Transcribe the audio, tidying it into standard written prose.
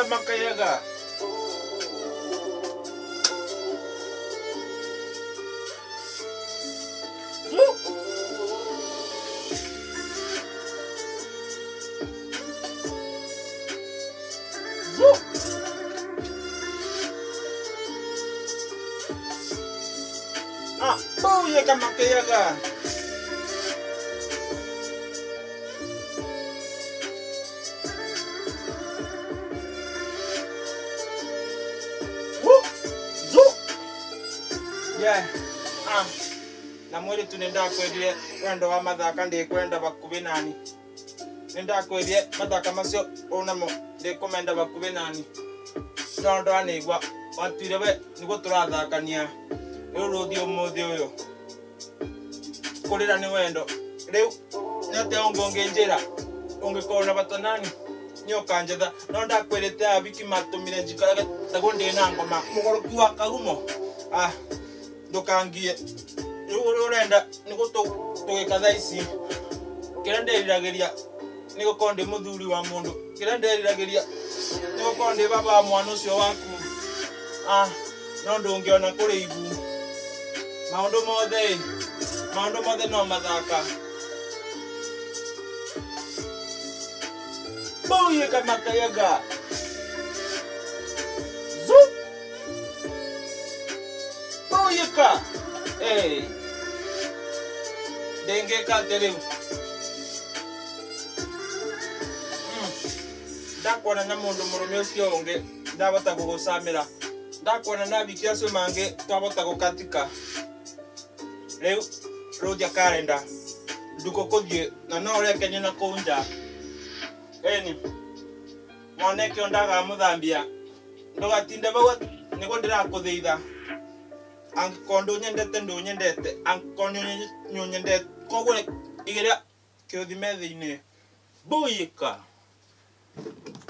makayaga. Baunya kan makayaga. Na mwiri tu nenda kwendie wendo wa mathaka ndi kwenda bakubi nani nenda kwendie mathaka macio unamo ndi kumenda bakubi nani no ndo anigwa watire we nigo turathakania ruthi umuthi uyu kurira ni wendo riu nate ongonge njira ungikona batanani nyoka njetha no ndakwirite abiki matumire njikaraga tago ndi na ngoma mugoroku wa kagumo ndukangie urenda niko tugikatha ici kira nderiragiria niko konde muthuri wa mundu kira nderiragiria niko konde baba mwana ucio waku no ndungiona kuri igu maundu mothe no mathaka bauye kama kayaga bauye ka denge ka tere ndakwana na mundu murume ucio ungi ndabota gugucamira ndakwana na biki acio mangi twabota gukatika riu roja kalenda nduko kuthie na no rekenya na kunja mwaneke ondaga muthambia ndugatinde bau nigo ndirakuthiitha angikondo nyendete angikondo nyendete koguo igiria kiuthime thiini buyika